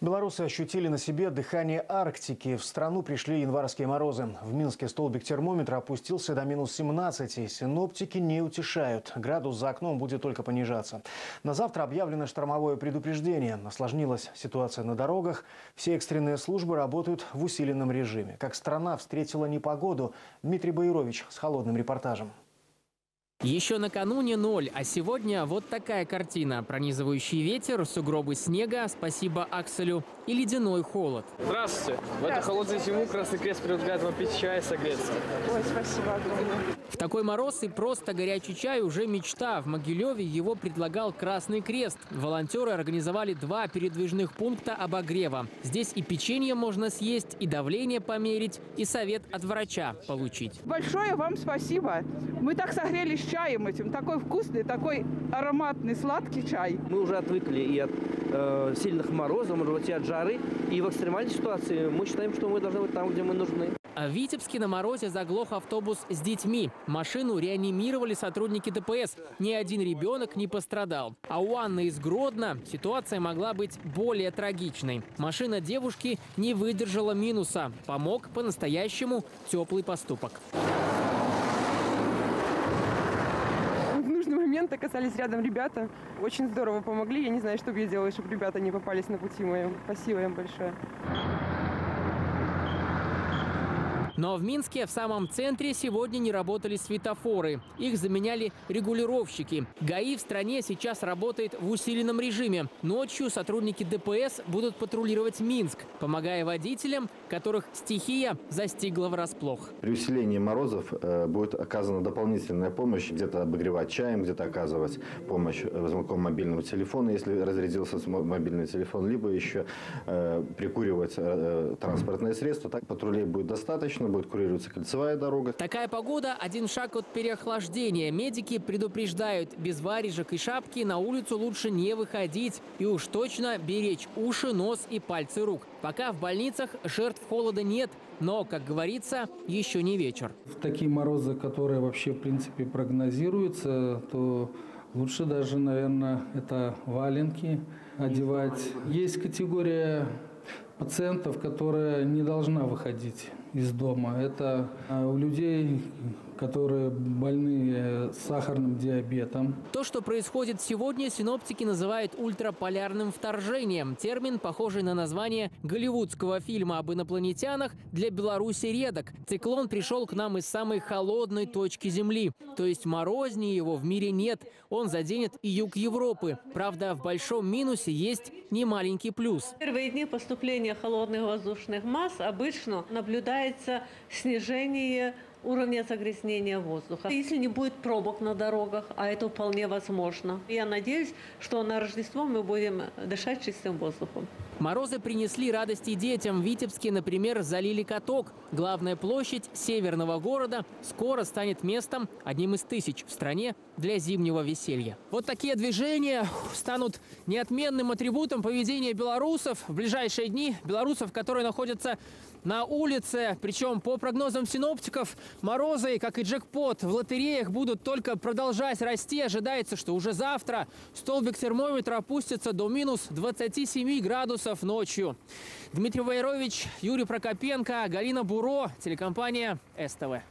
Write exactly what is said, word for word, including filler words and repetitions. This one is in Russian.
Белорусы ощутили на себе дыхание Арктики. В страну пришли январские морозы. В Минске столбик термометра опустился до минус семнадцати. Синоптики не утешают. Градус за окном будет только понижаться. На завтра объявлено штормовое предупреждение. Осложнилась ситуация на дорогах. Все экстренные службы работают в усиленном режиме. Как страна встретила непогоду? Дмитрий Боярович с холодным репортажем. Еще накануне ноль, а сегодня вот такая картина. Пронизывающий ветер, сугробы снега, спасибо Акселю, и ледяной холод. Здравствуйте. В эту холодную зиму Красный Крест предлагает вам пить чай и согреться. Ой, спасибо огромное. В такой мороз и просто горячий чай уже мечта. В Могилеве его предлагал Красный Крест. Волонтеры организовали два передвижных пункта обогрева. Здесь и печенье можно съесть, и давление померить, и совет от врача получить. Большое вам спасибо. Мы так согрелись чаем этим. Такой вкусный, такой ароматный, сладкий чай. Мы уже отвыкли и от э, сильных морозов, может быть, и от жары. И в экстремальной ситуации мы считаем, что мы должны быть там, где мы нужны. А в Витебске на морозе заглох автобус с детьми. Машину реанимировали сотрудники ДПС. Ни один ребенок не пострадал. А у Анны из Гродно ситуация могла быть более трагичной. Машина девушки не выдержала минуса. Помог по-настоящему теплый поступок. В нужный момент оказались рядом ребята. Очень здорово помогли. Я не знаю, что бы я делала, чтобы ребята не попались на пути моем. Спасибо им большое. Но в Минске, в самом центре, сегодня не работали светофоры. Их заменяли регулировщики. ГАИ в стране сейчас работает в усиленном режиме. Ночью сотрудники ДПС будут патрулировать Минск, помогая водителям, которых стихия застигла врасплох. При усилении морозов э, будет оказана дополнительная помощь. Где-то обогревать чаем, где-то оказывать помощь звонком мобильного телефона, если разрядился мобильный телефон, либо еще э, прикуривать э, транспортное средство. Так патрулей будет достаточно. Будет курироваться кольцевая дорога. Такая погода – один шаг от переохлаждения. Медики предупреждают, без варежек и шапки на улицу лучше не выходить. И уж точно беречь уши, нос и пальцы рук. Пока в больницах жертв холода нет, но, как говорится, еще не вечер. В такие морозы, которые вообще, в принципе, прогнозируются, то лучше даже, наверное, это валенки одевать. Есть категория пациентов, которая не должна выходить из дома. Это у людей, которые больны сахарным диабетом. То, что происходит сегодня, синоптики называют ультраполярным вторжением. Термин, похожий на название голливудского фильма об инопланетянах, для Беларуси редок. Циклон пришел к нам из самой холодной точки Земли. То есть морознее его в мире нет. Он заденет и юг Европы. Правда, в большом минусе есть немаленький плюс. В первые дни поступления холодных воздушных масс обычно наблюдается снижение уровня загрязнения воздуха. Если не будет пробок на дорогах, а это вполне возможно, я надеюсь, что на Рождество мы будем дышать чистым воздухом. Морозы принесли радости детям. В Витебске, например, залили каток. Главная площадь северного города скоро станет местом, одним из тысяч в стране, для зимнего веселья. Вот такие движения станут неотменным атрибутом поведения белорусов в ближайшие дни. Белорусов, которые находятся на улице. Причем, по прогнозам синоптиков, морозы, как и джекпот, в лотереях будут только продолжать расти. Ожидается, что уже завтра столбик термометра опустится до минус двадцати семи градусов ночью. Дмитрий Боярович, Юрий Прокопенко, Галина Буро, телекомпания СТВ.